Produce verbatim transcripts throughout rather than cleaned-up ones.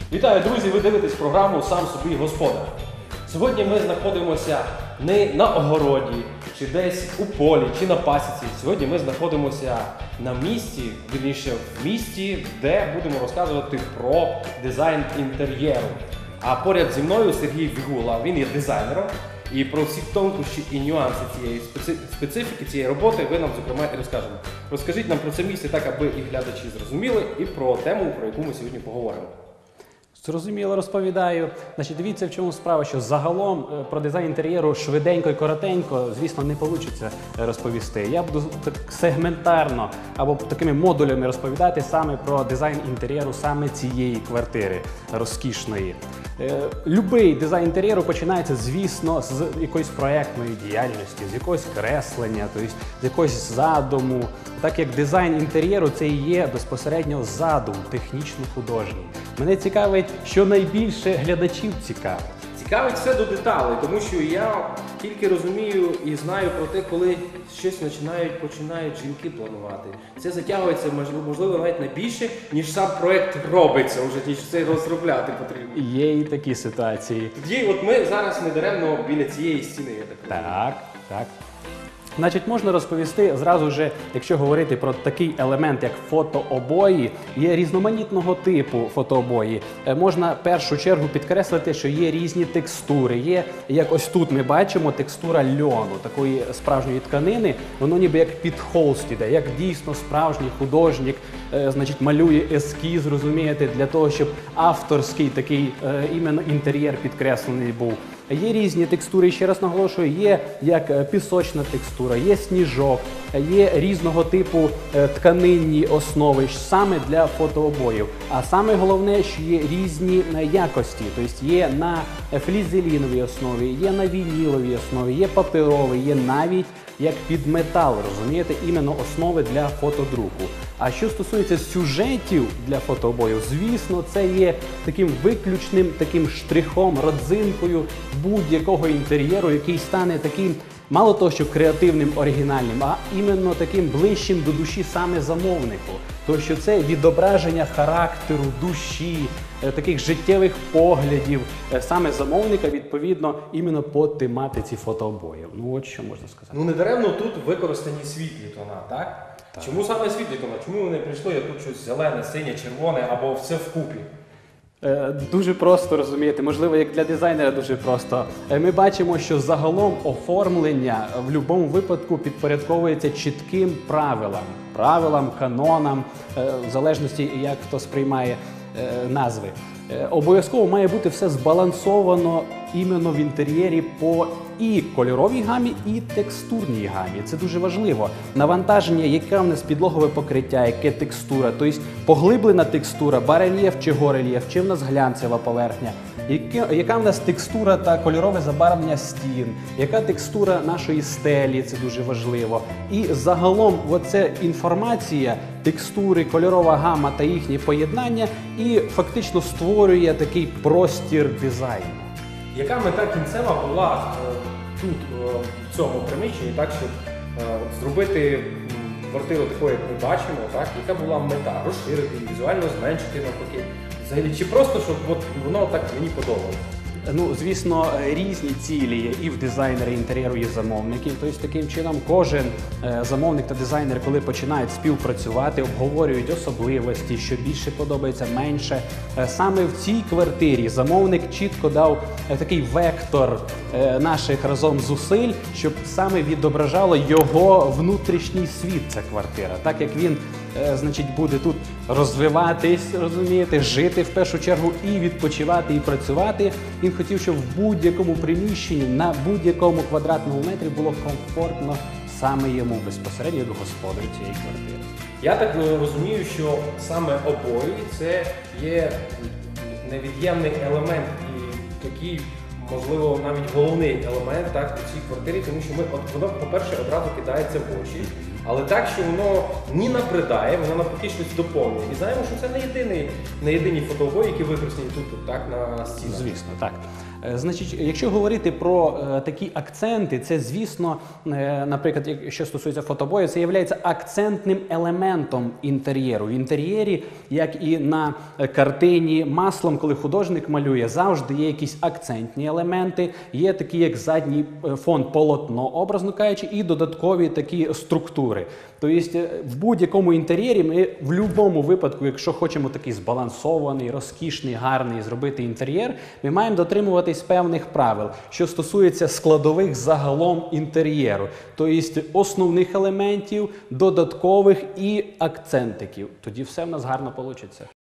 Вітаю, друзі! Ви дивитесь програму «Сам собі господар». Сьогодні ми знаходимося не на огороді, чи десь у полі, чи на пасіці. Сьогодні ми знаходимося на місці, вірніше в місті, де будемо розказувати про дизайн інтер'єру. А поряд зі мною Сергій Вігула, він є дизайнером. І про всі тонкощі і нюанси цієї специ... специфіки цієї роботи ви нам, зокрема, і розкажемо. Розкажіть нам про це місце так, аби і глядачі зрозуміли, і про тему, про яку ми сьогодні поговоримо. Зрозуміло, розповідаю. Значить, дивіться, в чому справа, що загалом про дизайн інтер'єру швиденько і коротенько, звісно, не вийде розповісти. Я буду так сегментарно або такими модулями розповідати саме про дизайн інтер'єру саме цієї квартири розкішної. Любий дизайн інтер'єру починається, звісно, з якоїсь проєктної діяльності, з якогось креслення, тобто з якогось задуму. Так як дизайн інтер'єру – це і є безпосередньо задум, технічно-художній. Мене цікавить, що найбільше глядачів цікавить. Цікавить все до деталей, тому що я тільки розумію і знаю про те, коли щось починають, починають жінки планувати. Це затягується, можливо, навіть не більше, ніж сам проєкт робиться, вже, ніж це розробляти потрібно. Є і такі ситуації. Тоді от ми зараз не даремно біля цієї стіни, я так розумію. Так, так. Значить, можна розповісти зразу ж, якщо говорити про такий елемент, як фотообої, є різноманітного типу фотообої. Можна в першу чергу підкреслити, що є різні текстури. Є, як ось тут ми бачимо, текстура льону, такої справжньої тканини. Воно ніби як під холст іде, як дійсно справжній художник, е, значить, малює ескіз, розумієте, для того, щоб авторський такий е, іменно інтер'єр підкреслений був. Є різні текстури, ще раз наголошую, є як пісочна текстура, є сніжок, є різного типу тканинні основи саме для фотообоїв. А саме головне, що є різні якості, тобто є на флізеліновій основі, є на вініловій основі, є паперовий, є навіть як під метал, розумієте, іменно основи для фотодруку. А що стосується сюжетів для фотообоїв, звісно, це є таким виключним таким штрихом, родзинкою будь-якого інтер'єру, який стане таким, мало того, що креативним, оригінальним, а іменно таким ближчим до душі саме замовнику. Тому що це відображення характеру, душі, таких життєвих поглядів саме замовника, відповідно, іменно по тематиці фотообоїв. Ну от що можна сказати. Ну не даремно тут використані світлі тона, так? Так. Чому саме світлі тона? Чому вони прийшли, а тут щось зелене, синє, червоне або все вкупі? Е, Дуже просто, розумієте, можливо, як для дизайнера дуже просто. Е, Ми бачимо, що загалом оформлення в будь-якому випадку підпорядковується чітким правилам, правилам, канонам, е, в залежності, як хто сприймає е, назви. Е, Обов'язково має бути все збалансовано іменно в інтер'єрі по і кольоровій гамі, і текстурній гамі. Це дуже важливо. Навантаження, яке в нас підлогове покриття, яке текстура, тобто поглиблена текстура, барельєф чи горельєф, чи в нас глянцева поверхня, яке, яка в нас текстура та кольорове забарвлення стін, яка текстура нашої стелі, це дуже важливо. І загалом оця інформація, текстури, кольорова гама та їхнє поєднання і фактично створює такий простір дизайну. Яка мета кінцева була е, тут, е, в цьому приміщенні, так, щоб е, зробити м, квартиру такою, як ми бачимо, так, яка була мета? Розширити її, візуально зменшити навпаки? Взагалі, чи просто, щоб от, воно так мені подобалося? Ну, звісно, різні цілі є і в дизайнера інтер'єру, і в замовників. Тобто, таким чином, кожен е, замовник та дизайнер, коли починають співпрацювати, обговорюють особливості, що більше подобається, менше. Е, саме в цій квартирі замовник чітко дав е, такий вектор е, наших разом зусиль, щоб саме відображало його внутрішній світ, ця квартира. Так як він е, значить, буде тут розвиватись, розумієте, жити в першу чергу і відпочивати, і працювати. Він хотів, щоб в будь-якому приміщенні, на будь-якому квадратному метрі було комфортно саме йому безпосередньо до господаря цієї квартири. Я так розумію, що саме обої це є невід'ємний елемент і такий, можливо, навіть головний елемент, так, у цій квартирі, тому що ми, от, воно, по-перше, одразу кидається в очі, але так, що воно ні набридає, воно навпаки щось доповнює. І знаємо, що це не єдиний, не єдині фотообої, які використані тут, так, на стінах. Звісно, так. Е, Значить, якщо говорити про е, такі акценти, це, звісно, е, наприклад, якщо стосується фотобою, це є акцентним елементом інтер'єру. В інтер'єрі, як і на картині маслом, коли художник малює, завжди є якісь акцентні елементи, є такі, як задній фон, полотно, образно кажучи, і додаткові такі структури. Тобто в будь-якому інтер'єрі ми в будь-якому випадку, якщо хочемо такий збалансований, розкішний, гарний зробити інтер'єр, ми маємо дотримуватись певних правил, що стосується складових загалом інтер'єру. Тобто основних елементів, додаткових і акцентиків. Тоді все в нас гарно вийде.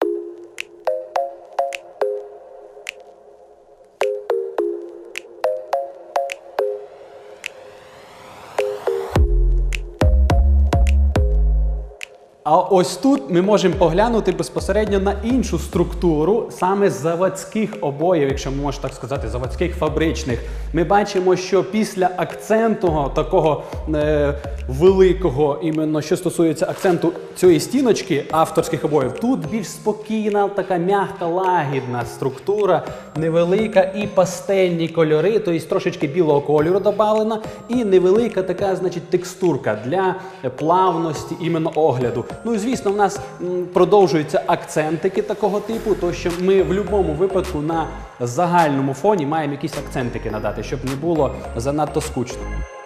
А ось тут ми можемо поглянути безпосередньо на іншу структуру саме заводських обоїв, якщо можна так сказати, заводських, фабричних. Ми бачимо, що після акцентного такого е, великого, іменно що стосується акценту цієї стіночки авторських обоїв, тут більш спокійна, така м'яка, лагідна структура, невелика і пастельні кольори, тобто трошечки білого кольору додавлена, і невелика така, значить, текстурка для плавності іменно огляду. Ну і звісно, в нас м, продовжуються акцентики такого типу, то що ми в будь-якому випадку на загальному фоні маємо якісь акцентики надати, щоб не було занадто скучно.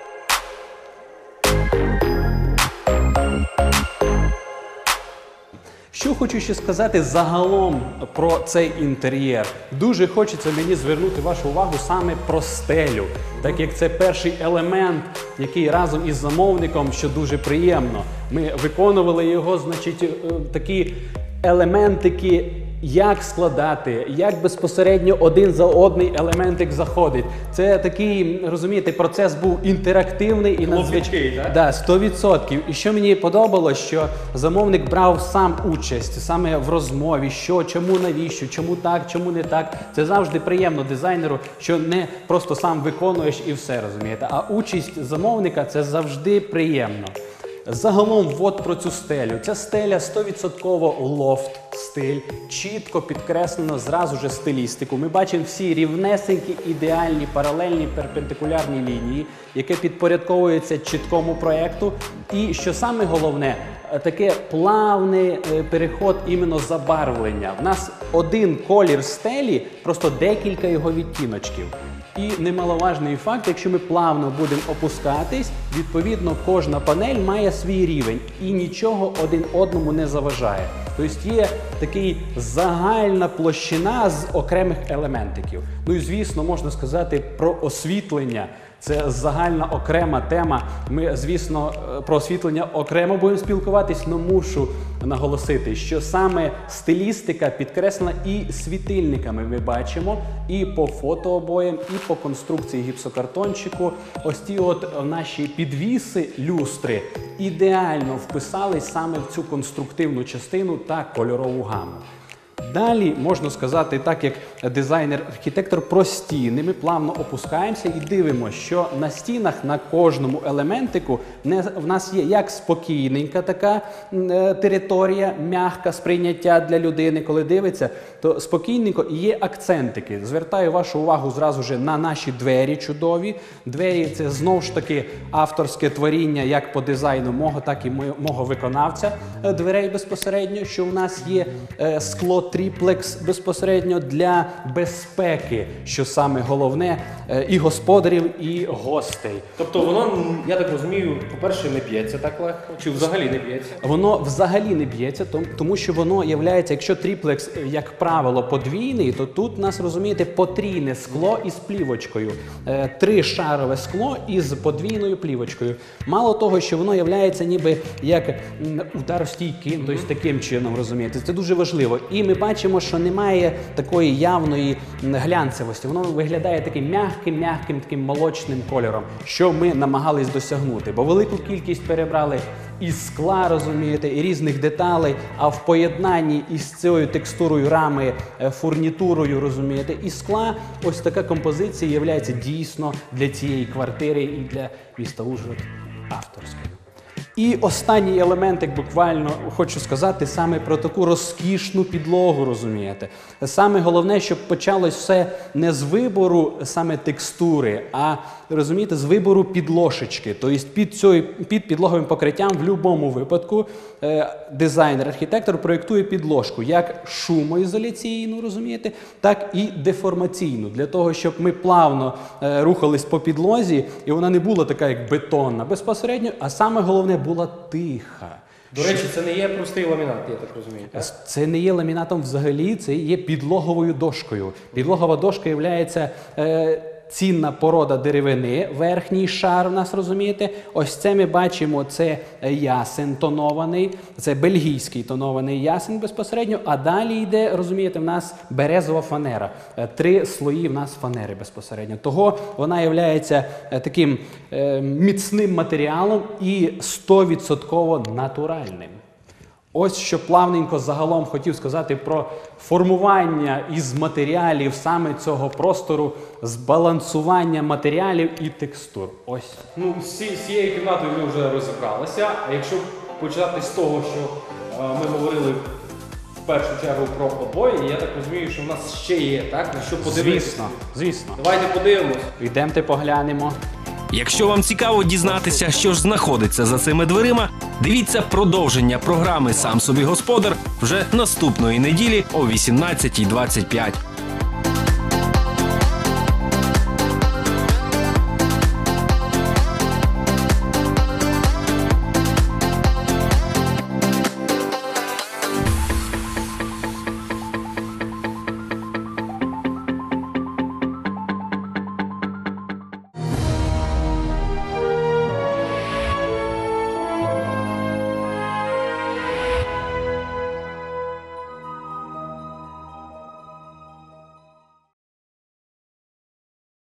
Що хочу ще сказати загалом про цей інтер'єр. Дуже хочеться мені звернути вашу увагу саме про стелю, так як це перший елемент, який разом із замовником, що дуже приємно, ми виконували його, значить, такі елементики, як складати, як безпосередньо один за одний елементик заходить. Це такий, розумієте, процес був інтерактивний і надзвичайний. Да, сто відсотків. І що мені подобалось, що замовник брав сам участь, саме в розмові, що, чому, навіщо, чому так, чому не так. Це завжди приємно дизайнеру, що не просто сам виконуєш і все, розумієте, а участь замовника – це завжди приємно. Загалом, от про цю стелю. Ця стеля сто відсотків лофт стиль, чітко підкреслено зразу же стилістику. Ми бачимо всі рівнесенькі, ідеальні, паралельні, перпендикулярні лінії, які підпорядковуються чіткому проєкту. І, що саме головне, таке плавний переход іменно забарвлення. В нас один колір стелі, просто декілька його відтіночків. І немаловажний факт, якщо ми плавно будемо опускатись, відповідно кожна панель має свій рівень і нічого один одному не заважає. Тобто є такий загальна площина з окремих елементиків. Ну і звісно, можна сказати про освітлення. Це загальна окрема тема. Ми, звісно, про освітлення окремо будемо спілкуватись, але мушу наголосити, що саме стилістика підкреслена і світильниками ми бачимо, і по фотообоям, і по конструкції гіпсокартончику. Ось ті от наші підвіси, люстри, ідеально вписались саме в цю конструктивну частину та кольорову гаму. Далі, можна сказати, так як дизайнер-архітектор, про стіни. Ми плавно опускаємося і дивимося, що на стінах, на кожному елементику в нас є як спокійненька така е, територія, м'яка сприйняття для людини, коли дивиться, то спокійненько і є акцентики. Звертаю вашу увагу зразу ж на наші двері чудові. Двері – це знову ж таки авторське творіння як по дизайну мого, так і мого виконавця дверей безпосередньо, що в нас є е, скло тріплекс безпосередньо для безпеки, що саме головне, і господарів, і гостей. Тобто воно, я так розумію, по-перше, не б'ється так легко, чи взагалі не б'ється? Воно взагалі не б'ється, тому що воно є, якщо тріплекс, як правило, подвійний, то тут у нас, розумієте, потрійне скло із плівочкою. Тришарове скло із подвійною плівочкою. Мало того, що воно є ніби як ударостійким, тобто таким чином, розумієте, це дуже важливо. І ми бачимо, що немає такої явної глянцевості. Воно виглядає таким м'яким, м'яким, таким молочним кольором, що ми намагались досягнути. Бо велику кількість перебрали із скла, розумієте, і різних деталей, а в поєднанні із цією текстурою рами, фурнітурою, розумієте, і скла, ось така композиція є дійсно для цієї квартири і для міста Ужгород авторською. І останній елемент, як буквально хочу сказати, саме про таку розкішну підлогу, розумієте. Саме головне, щоб почалось все не з вибору саме текстури, а, розумієте, з вибору підложечки. Тобто під, цією, під підлоговим покриттям в будь-якому випадку е, дизайнер, архітектор проєктує підложку як шумоізоляційну, розумієте, так і деформаційну. Для того, щоб ми плавно е, рухались по підлозі, і вона не була така, як бетонна безпосередньо, а саме головне, була тиха. До речі, це не є простий ламінат, я так розумію. Так? Це не є ламінатом взагалі, це є підлоговою дошкою. Підлогова дошка є е, цінна порода деревини, верхній шар у нас, розумієте. Ось це ми бачимо, це ясен тонований, це бельгійський тонований ясен безпосередньо, а далі йде, розумієте, в нас березова фанера. Три слої в нас фанери безпосередньо. Того вона є таким е, міцним матеріалом і сто відсотків натуральним. Ось що плавненько загалом хотів сказати про формування із матеріалів саме цього простору, збалансування матеріалів і текстур. Ось. Ну, з ці- з цією кімнатою ми вже розібралися. А якщо почати з того, що е, ми говорили в першу чергу про обої, я так розумію, що в нас ще є, так? На що подивитися. Звісно, звісно. Давайте подивимось. Йдемте поглянемо. Якщо вам цікаво дізнатися, що ж знаходиться за цими дверима, дивіться продовження програми «Сам собі господар» вже наступної неділі о вісімнадцятій двадцять п'ять.